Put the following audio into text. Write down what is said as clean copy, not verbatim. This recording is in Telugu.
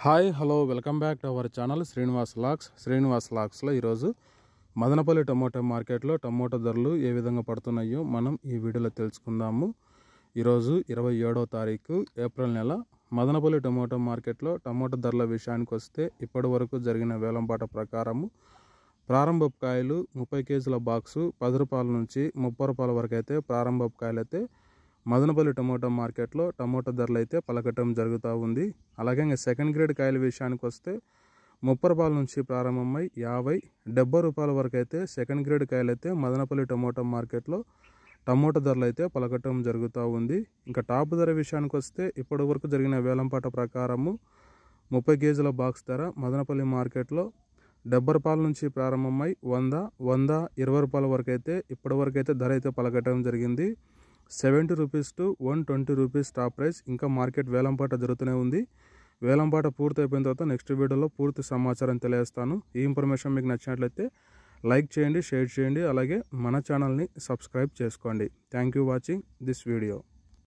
Hi hello welcome back to our channel Srinivas లాక్స్లో ఈరోజు మదనపల్లి టమోటా మార్కెట్లో టమోటా ధరలు ఏ విధంగా పడుతున్నాయో మనం ఈ వీడియోలో తెలుసుకుందాము. ఈరోజు 27వ తారీఖు ఏప్రిల్ నెల మదనపల్లి టమోటా మార్కెట్లో టమోటా ధరల విషయానికి వస్తే ఇప్పటి వరకు జరిగిన వేలంపాట ప్రకారము ప్రారంభపు కాయలు 30 కేజీల బాక్సు 10 రూపాయల నుంచి 30 రూపాయల వరకు అయితే ప్రారంభపు కాయలు అయితే మదనపల్లి టమోటా మార్కెట్లో టమోటా ధరలు అయితే పలకటం జరుగుతూ ఉంది. అలాగే ఇంకా సెకండ్ గ్రేడ్ కాయల విషయానికి వస్తే 30 రూపాయల నుంచి ప్రారంభమై 50-70 రూపాయల వరకు అయితే సెకండ్ గ్రేడ్ కాయలు అయితే మదనపల్లి టమోటా మార్కెట్లో టమోటా ధరలు అయితే పలకటం జరుగుతూ ఉంది. ఇంకా టాప్ ధర విషయానికి వస్తే ఇప్పటి వరకు జరిగిన వేలంపాట ప్రకారము 30 కేజీల బాక్స్ ధర మదనపల్లి మార్కెట్లో 70 రూపాయల నుంచి ప్రారంభమై 100-120 రూపాయల వరకు అయితే ఇప్పటి వరకు అయితే ధర అయితే పలకటం జరిగింది. 70 rupees to 120 rupees top price. ఇంకా మార్కెట్ వేలంపాట జరుగుతూనే ఉంది. వేలంపాట పూర్తి అయిపోయిన తర్వాత నెక్స్ట్ వీడియోలో పూర్తి సమాచారం తెలియజేస్తాను. ఈ ఇన్ఫర్మేషన్ మీకు నచ్చినట్లయితే లైక్ చేయండి, షేర్ చేయండి, అలాగే మన ఛానల్ని సబ్స్క్రైబ్ చేసుకోండి. Thank you watching this video.